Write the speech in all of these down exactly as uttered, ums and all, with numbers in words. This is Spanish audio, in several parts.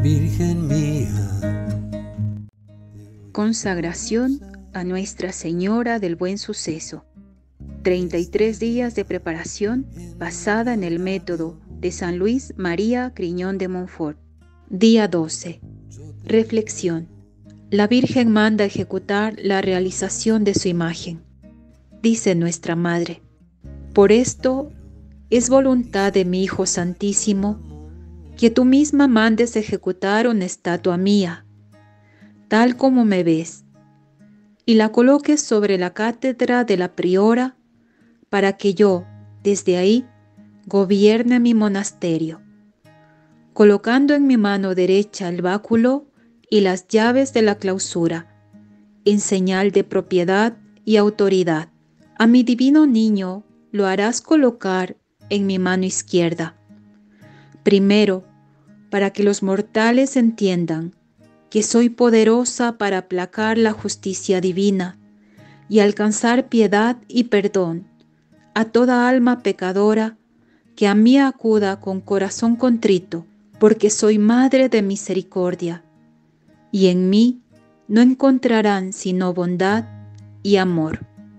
Virgen mía. Consagración a Nuestra Señora del Buen Suceso. treinta y tres días de preparación basada en el método de San Luis María Griñón de Montfort. Día doce. Reflexión. La Virgen manda ejecutar la realización de su imagen. Dice nuestra Madre: por esto es voluntad de mi Hijo Santísimo que tú misma mandes ejecutar una estatua mía, tal como me ves, y la coloques sobre la cátedra de la priora, para que yo, desde ahí, gobierne mi monasterio, colocando en mi mano derecha el báculo y las llaves de la clausura, en señal de propiedad y autoridad. A mi divino niño lo harás colocar en mi mano izquierda, primero, para que los mortales entiendan que soy poderosa para aplacar la justicia divina y alcanzar piedad y perdón a toda alma pecadora que a mí acuda con corazón contrito, porque soy Madre de misericordia, y en mí no encontrarán sino bondad y amor.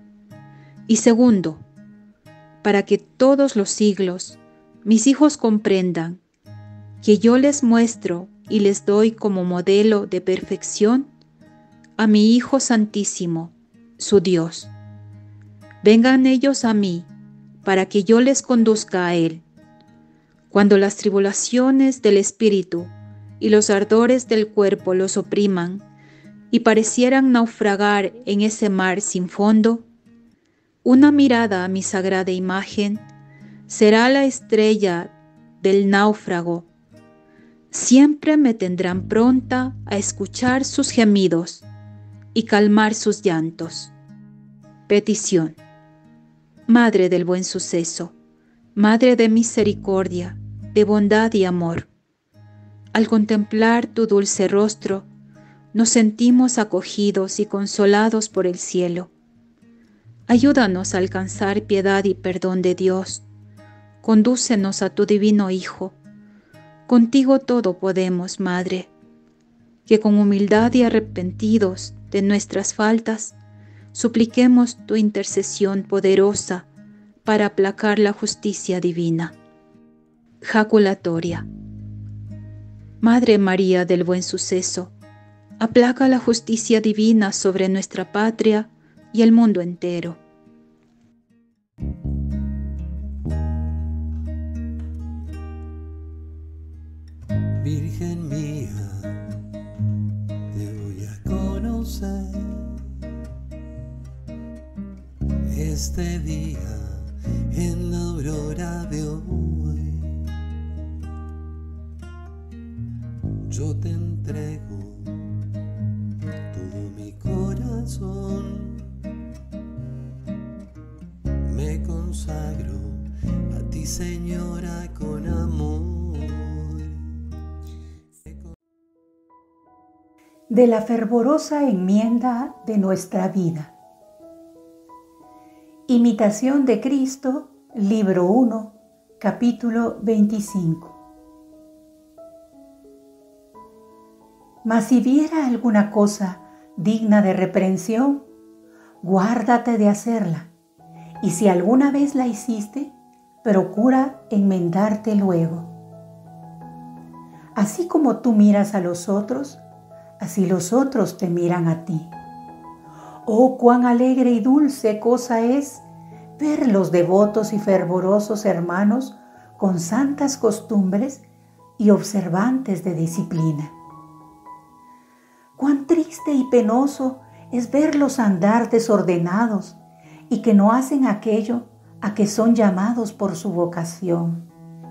Y segundo, para que todos los siglos mis hijos comprendan que yo les muestro y les doy como modelo de perfección a mi Hijo Santísimo, su Dios. Vengan ellos a mí, para que yo les conduzca a Él. Cuando las tribulaciones del espíritu y los ardores del cuerpo los opriman y parecieran naufragar en ese mar sin fondo, una mirada a mi sagrada imagen será la estrella del náufrago. Siempre me tendrán pronta a escuchar sus gemidos y calmar sus llantos. Petición. Madre del Buen Suceso, Madre de misericordia, de bondad y amor, al contemplar tu dulce rostro, nos sentimos acogidos y consolados por el cielo. Ayúdanos a alcanzar piedad y perdón de Dios. Condúcenos a tu divino Hijo. Contigo todo podemos, Madre, que con humildad y arrepentidos de nuestras faltas, supliquemos tu intercesión poderosa para aplacar la justicia divina. Jaculatoria. Madre María del Buen Suceso, aplaca la justicia divina sobre nuestra patria y el mundo entero. Virgen mía, te voy a conocer este día en la aurora de hoy. Yo te entrego todo mi corazón, me consagro a ti, Señora, con amor. De la fervorosa enmienda de nuestra vida. Imitación de Cristo, libro uno, capítulo veinticinco. Mas si viera alguna cosa digna de reprensión, guárdate de hacerla, y si alguna vez la hiciste, procura enmendarte luego. Así como tú miras a los otros, así los otros te miran a ti. Oh, cuán alegre y dulce cosa es ver los devotos y fervorosos hermanos con santas costumbres y observantes de disciplina. Cuán triste y penoso es verlos andar desordenados y que no hacen aquello a que son llamados por su vocación.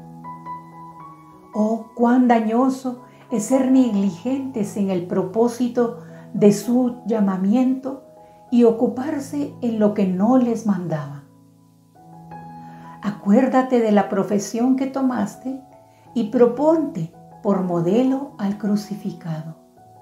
Oh, cuán dañoso es ser negligentes en el propósito de su llamamiento y ocuparse en lo que no les mandaba. Acuérdate de la profesión que tomaste y proponte por modelo al crucificado.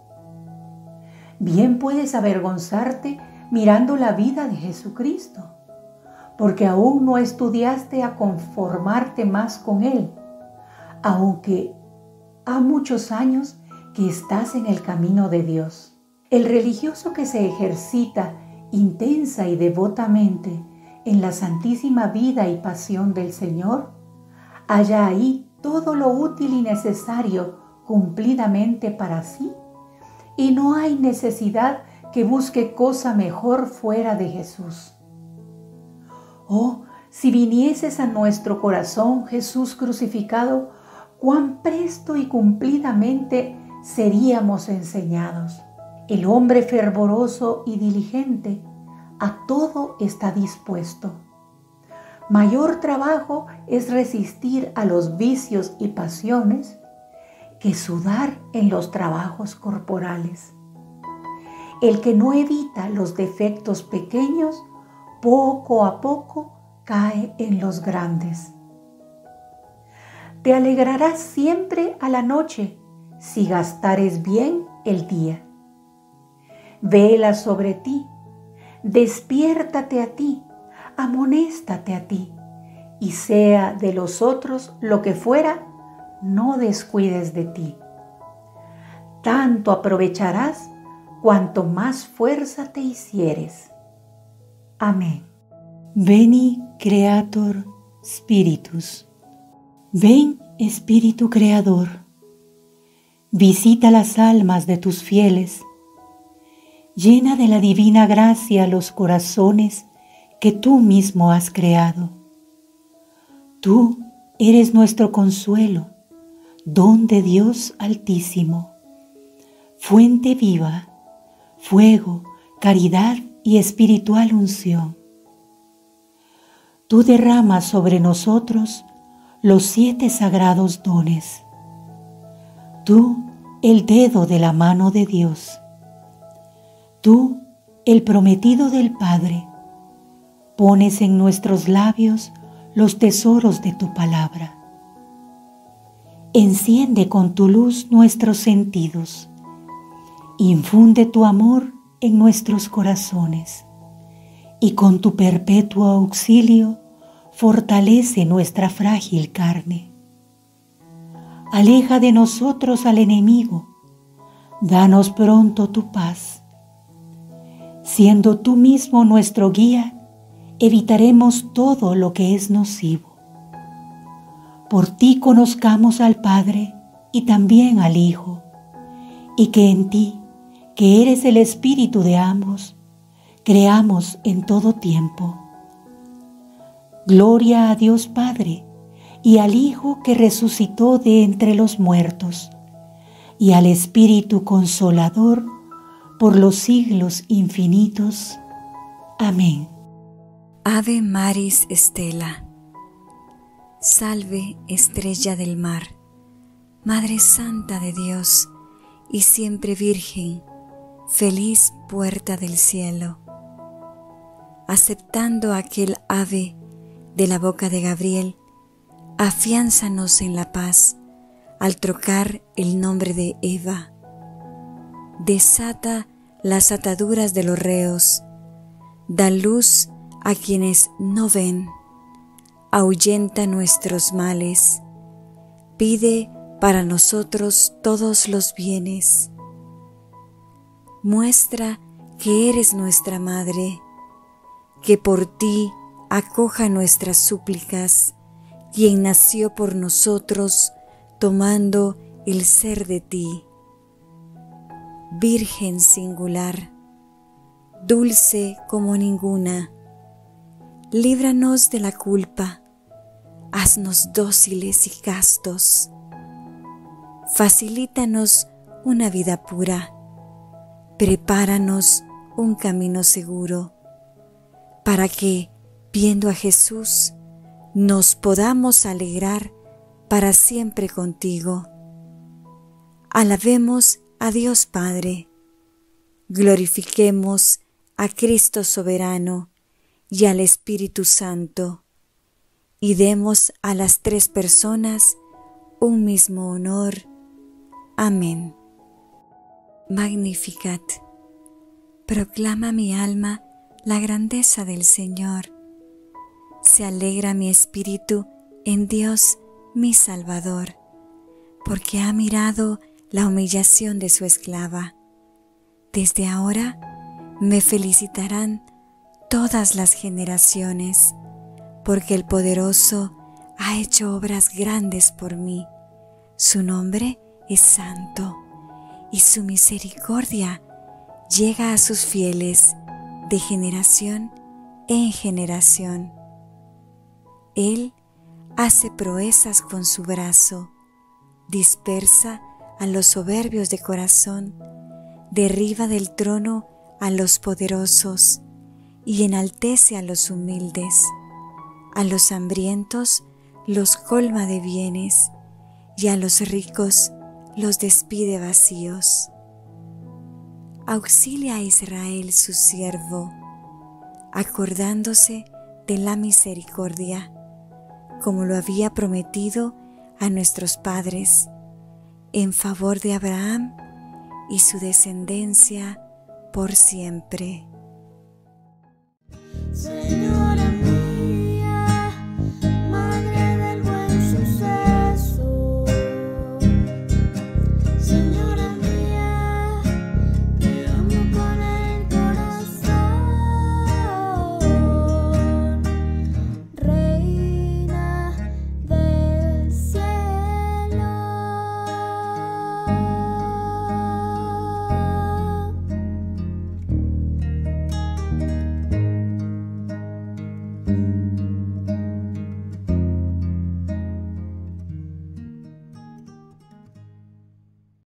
Bien puedes avergonzarte mirando la vida de Jesucristo, porque aún no estudiaste a conformarte más con Él, aunque ha muchos años que estás en el camino de Dios. El religioso que se ejercita intensa y devotamente en la santísima vida y pasión del Señor, halla ahí todo lo útil y necesario cumplidamente para sí, y no hay necesidad que busque cosa mejor fuera de Jesús. Oh, si vinieses a nuestro corazón, Jesús crucificado, cuán presto y cumplidamente seríamos enseñados. El hombre fervoroso y diligente a todo está dispuesto. Mayor trabajo es resistir a los vicios y pasiones que sudar en los trabajos corporales. El que no evita los defectos pequeños, poco a poco cae en los grandes. Te alegrarás siempre a la noche si gastares bien el día. Vela sobre ti, despiértate a ti, amonéstate a ti, y sea de los otros lo que fuera, no descuides de ti. Tanto aprovecharás cuanto más fuerza te hicieres. Amén. Veni Creator Spiritus. Ven, Espíritu Creador, visita las almas de tus fieles, llena de la divina gracia los corazones que tú mismo has creado. Tú eres nuestro consuelo, don de Dios Altísimo, fuente viva, fuego, caridad y espiritual unción. Tú derramas sobre nosotros los siete sagrados dones. Tú, el dedo de la mano de Dios. Tú, el prometido del Padre, pones en nuestros labios los tesoros de tu palabra. Enciende con tu luz nuestros sentidos. Infunde tu amor en nuestros corazones y con tu perpetuo auxilio fortalece nuestra frágil carne. Aleja de nosotros al enemigo, danos pronto tu paz. Siendo tú mismo nuestro guía, evitaremos todo lo que es nocivo. Por ti conozcamos al Padre y también al Hijo, y que en ti, que eres el Espíritu de ambos, creamos en todo tiempo. Gloria a Dios Padre, y al Hijo que resucitó de entre los muertos, y al Espíritu Consolador, por los siglos infinitos. Amén. Ave Maris Stella. Salve, estrella del mar, Madre Santa de Dios y siempre Virgen, feliz puerta del cielo. Aceptando aquel ave de la boca de Gabriel, afiánzanos en la paz al trocar el nombre de Eva. Desata las ataduras de los reos, da luz a quienes no ven, ahuyenta nuestros males, pide para nosotros todos los bienes. Muestra que eres nuestra Madre, que por ti acoja nuestras súplicas, quien nació por nosotros tomando el ser de ti. Virgen singular, dulce como ninguna, líbranos de la culpa, haznos dóciles y castos, facilítanos una vida pura, prepáranos un camino seguro, para que, viendo a Jesús, nos podamos alegrar para siempre contigo. Alabemos a Dios Padre, glorifiquemos a Cristo soberano y al Espíritu Santo, y demos a las tres personas un mismo honor. Amén. Magnificat. Proclama mi alma la grandeza del Señor. Se alegra mi espíritu en Dios mi Salvador, porque ha mirado la humillación de su esclava. Desde ahora me felicitarán todas las generaciones, porque el Poderoso ha hecho obras grandes por mí. Su nombre es santo, y su misericordia llega a sus fieles de generación en generación. Él hace proezas con su brazo, dispersa a los soberbios de corazón, derriba del trono a los poderosos y enaltece a los humildes. A los hambrientos los colma de bienes y a los ricos los despide vacíos. Auxilia a Israel su siervo, acordándose de la misericordia, como lo había prometido a nuestros padres, en favor de Abraham y su descendencia por siempre. Sí.